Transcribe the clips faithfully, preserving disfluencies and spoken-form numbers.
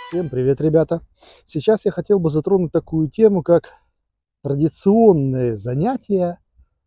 Всем привет, ребята! Сейчас я хотел бы затронуть такую тему, как традиционные занятия,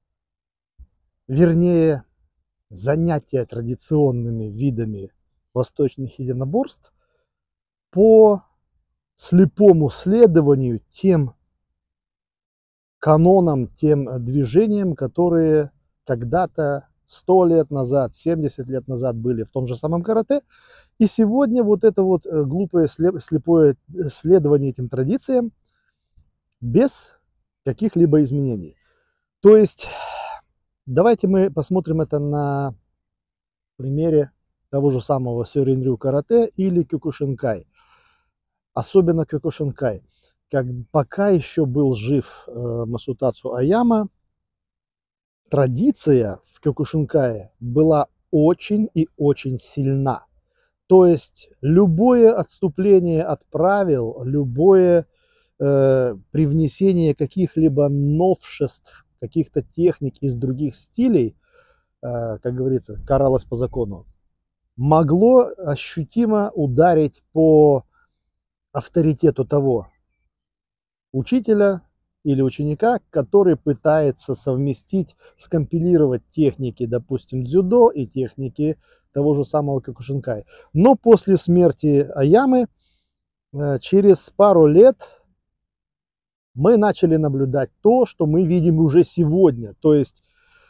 вернее, занятия традиционными видами восточных единоборств по слепому следованию тем канонам, тем движениям, которые когда-то сто лет назад, семьдесят лет назад были в том же самом карате. И сегодня вот это вот глупое слепое следование этим традициям без каких-либо изменений. То есть давайте мы посмотрим это на примере того же самого Сёрин-рю карате или Кёкушинкай. Особенно Кёкушинкай. Как, пока еще был жив э, Масутацу Аяма, традиция в Кёкушинкае была очень и очень сильна. То есть любое отступление от правил, любое э, привнесение каких-либо новшеств, каких-то техник из других стилей, э, как говорится, каралось по закону, могло ощутимо ударить по авторитету того учителя или ученика, который пытается совместить, скомпилировать техники, допустим, дзюдо и техники того же самого Кёкушинкай. Но после смерти Аямы, через пару лет мы начали наблюдать то, что мы видим уже сегодня. То есть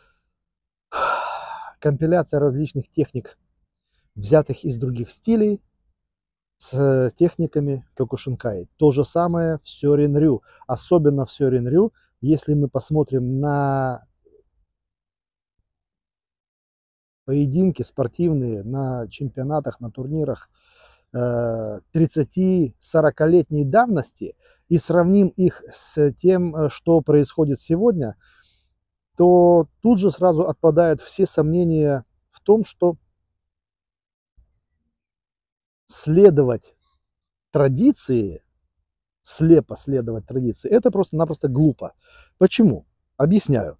компиляция различных техник, взятых из других стилей, с техниками Кёкушинкай. То же самое в Сёрин-рю. Особенно в Сёрин-рю, если мы посмотрим на поединки спортивные, на чемпионатах, на турнирах тридцати-сорокалетней давности и сравним их с тем, что происходит сегодня, то тут же сразу отпадают все сомнения в том, что следовать традиции, слепо следовать традиции, это просто-напросто глупо. Почему? Объясняю.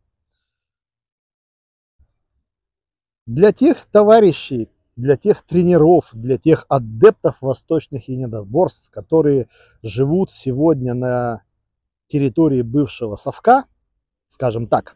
Для тех товарищей, для тех тренеров, для тех адептов восточных единоборств, которые живут сегодня на территории бывшего совка, скажем так,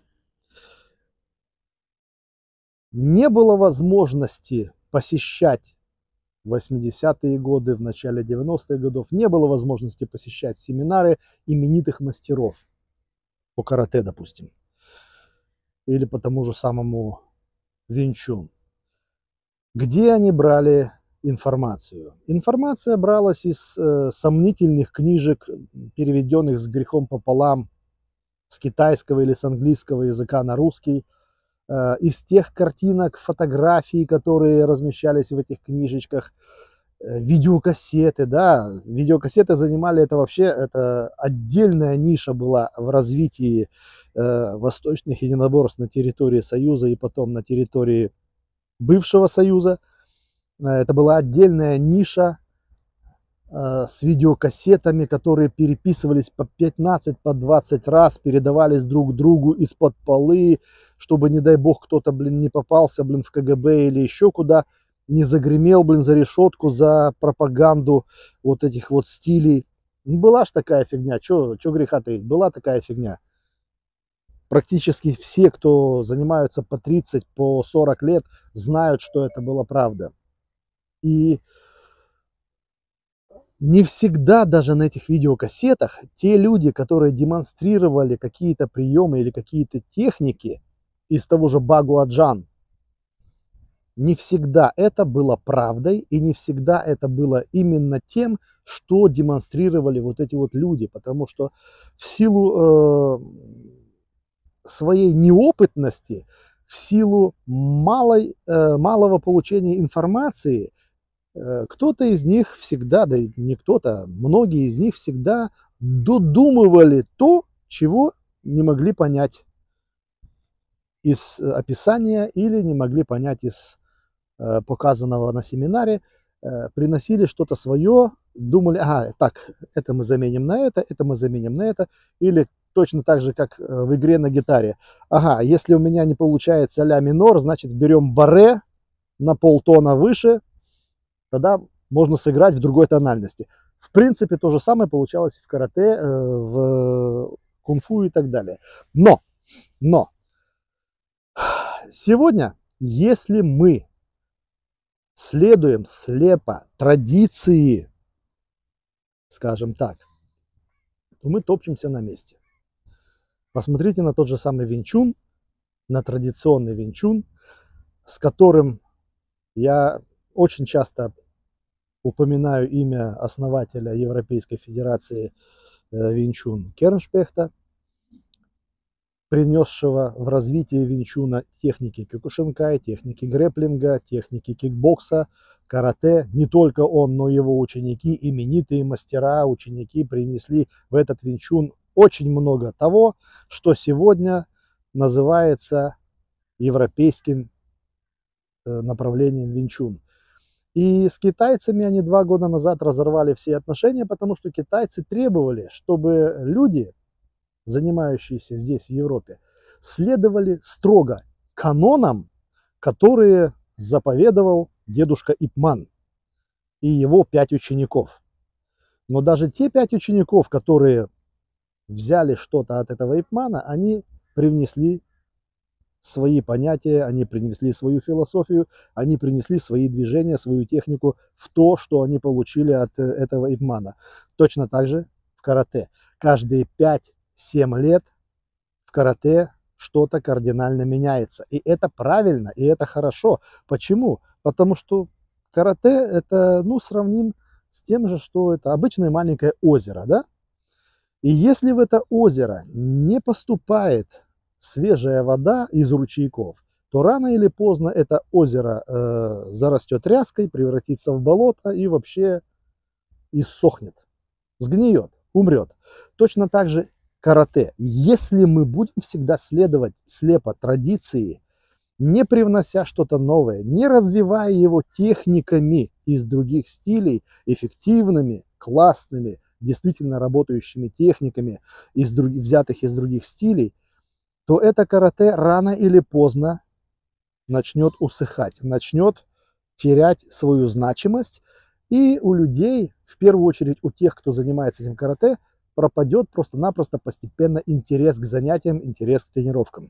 не было возможности посещать в восьмидесятые годы, в начале девяностых годов, не было возможности посещать семинары именитых мастеров по карате, допустим, или по тому же самому Вин Чун. Где они брали информацию? Информация бралась из э, сомнительных книжек, переведенных с грехом пополам с китайского или с английского языка на русский, э, из тех картинок, фотографий, которые размещались в этих книжечках, э, видеокассеты, да, видеокассеты занимали это вообще, это отдельная ниша была в развитии э, восточных единоборств на территории Союза и потом на территории бывшего Союза. Это была отдельная ниша э, с видеокассетами, которые переписывались по пятнадцать, по двадцать раз, передавались друг другу из-под полы, чтобы, не дай бог, кто-то, блин, не попался, блин, в ка гэ бэ или еще куда, не загремел, блин, за решетку, за пропаганду вот этих вот стилей. Была ж такая фигня, чё, чё греха таить, была такая фигня. Практически все, кто занимаются по тридцать, по сорок лет, знают, что это была правда. И не всегда даже на этих видеокассетах те люди, которые демонстрировали какие-то приемы или какие-то техники из того же Багуаджан, не всегда это было правдой и не всегда это было именно тем, что демонстрировали вот эти вот люди. Потому что в силу... Э, своей неопытности, в силу малой, э, малого получения информации, э, кто-то из них всегда, да и не кто-то, многие из них всегда додумывали то, чего не могли понять из описания или не могли понять из э, показанного на семинаре, э, приносили что-то свое, думали, ага, так, это мы заменим на это, это мы заменим на это, или точно так же, как в игре на гитаре. Ага, если у меня не получается ля минор, значит берем барре на полтона выше, тогда можно сыграть в другой тональности. В принципе, то же самое получалось и в карате, в кунг-фу и так далее. Но, но, сегодня, если мы следуем слепо традиции, скажем так, то мы топчемся на месте. Посмотрите на тот же самый Винь Чун, на традиционный Винь Чун, с которым я очень часто упоминаю имя основателя Европейской Федерации Винь Чун Керншпехта, принесшего в развитие Винь Чуна техники кёкушинкай, техники грэпплинга, техники кикбокса, карате. Не только он, но и его ученики, именитые мастера, ученики принесли в этот Винь Чун очень много того, что сегодня называется европейским направлением Винь Чун. И с китайцами они два года назад разорвали все отношения, потому что китайцы требовали, чтобы люди, занимающиеся здесь, в Европе, следовали строго канонам, которые заповедовал дедушка Ип Ман и его пять учеников. Но даже те пять учеников, которые взяли что-то от этого Ип Мана, они привнесли свои понятия, они принесли свою философию, они принесли свои движения, свою технику в то, что они получили от этого Ип Мана. Точно так же в карате. Каждые пять-семь лет в карате что-то кардинально меняется. И это правильно, и это хорошо. Почему? Потому что карате это, ну, сравним с тем же, что это обычное маленькое озеро, да? И если в это озеро не поступает свежая вода из ручейков, то рано или поздно это озеро э, зарастет тряской, превратится в болото и вообще иссохнет, сгниет, умрет. Точно так же карате. Если мы будем всегда следовать слепо традиции, не привнося что-то новое, не развивая его техниками из других стилей, эффективными, классными, действительно работающими техниками, из друг... взятых из других стилей, то это карате рано или поздно начнет усыхать, начнет терять свою значимость, и у людей, в первую очередь у тех, кто занимается этим карате, пропадет просто-напросто постепенно интерес к занятиям, интерес к тренировкам.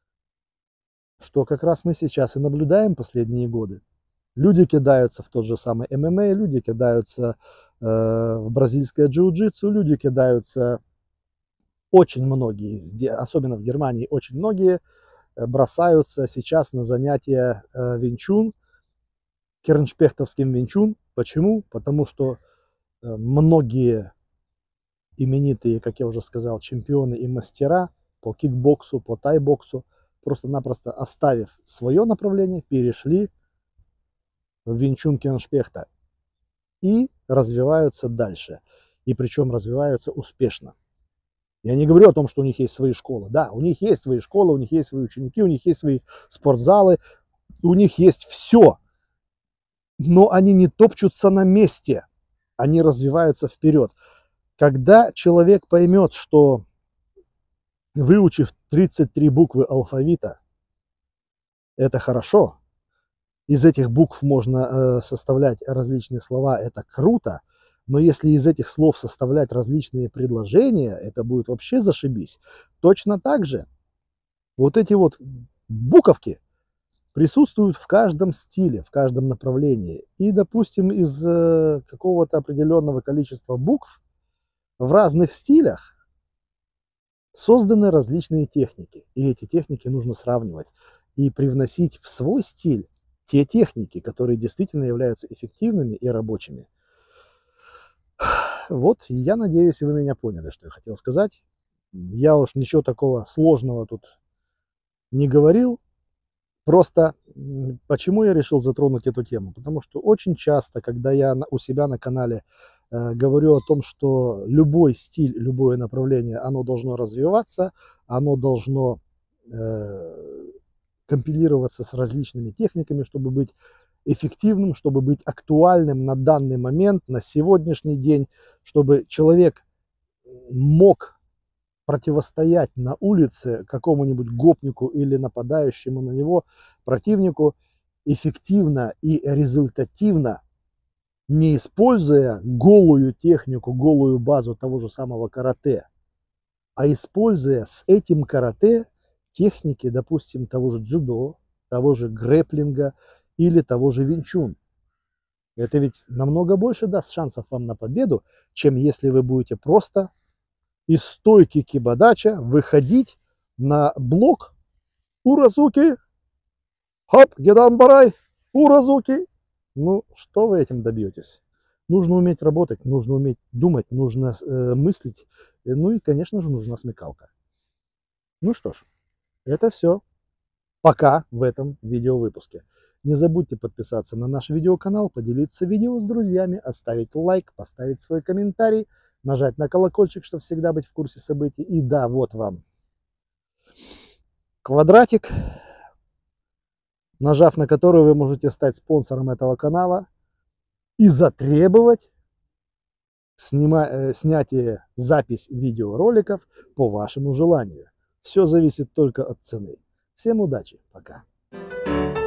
Что как раз мы сейчас и наблюдаем последние годы. Люди кидаются в тот же самый эм эм а, люди кидаются э, в бразильское джиу-джитсу, люди кидаются... Очень многие, особенно в Германии, очень многие бросаются сейчас на занятия Винь Чун, керншпехтовским Винь Чун. Почему? Потому что многие именитые, как я уже сказал, чемпионы и мастера по кикбоксу, по тайбоксу, просто-напросто оставив свое направление, перешли в Винь Чун Керншпехта и развиваются дальше. И причем развиваются успешно. Я не говорю о том, что у них есть свои школы. Да, у них есть свои школы, у них есть свои ученики, у них есть свои спортзалы, у них есть все. Но они не топчутся на месте, они развиваются вперед. Когда человек поймет, что выучив тридцать три буквы алфавита, это хорошо, из этих букв можно э, составлять различные слова, это круто, но если из этих слов составлять различные предложения, это будет вообще зашибись. Точно так же вот эти вот буковки присутствуют в каждом стиле, в каждом направлении. И, допустим, из э, какого-то определенного количества букв в разных стилях созданы различные техники. И эти техники нужно сравнивать и привносить в свой стиль те техники, которые действительно являются эффективными и рабочими. Вот, я надеюсь, вы меня поняли, что я хотел сказать. Я уж ничего такого сложного тут не говорил. Просто почему я решил затронуть эту тему? Потому что очень часто, когда я у себя на канале э, говорю о том, что любой стиль, любое направление, оно должно развиваться, оно должно э, компилироваться с различными техниками, чтобы быть эффективным, чтобы быть актуальным на данный момент, на сегодняшний день, чтобы человек мог противостоять на улице какому-нибудь гопнику или нападающему на него противнику эффективно и результативно, не используя голую технику, голую базу того же самого карате, а используя с этим карате техники, допустим, того же дзюдо, того же грэпплинга или того же винчун. Это ведь намного больше даст шансов вам на победу, чем если вы будете просто из стойки кибодача выходить на блок уразуки, хоп, гедан барай, уразуки. Ну, что вы этим добьетесь? Нужно уметь работать, нужно уметь думать, нужно э, мыслить, ну и, конечно же, нужна смекалка. Ну что ж, это все пока в этом видеовыпуске. Не забудьте подписаться на наш видеоканал, поделиться видео с друзьями, оставить лайк, поставить свой комментарий, нажать на колокольчик, чтобы всегда быть в курсе событий. И да, вот вам квадратик, нажав на который вы можете стать спонсором этого канала и затребовать снима... э, снятие, запись видеороликов по вашему желанию. Все зависит только от цены. Всем удачи, пока.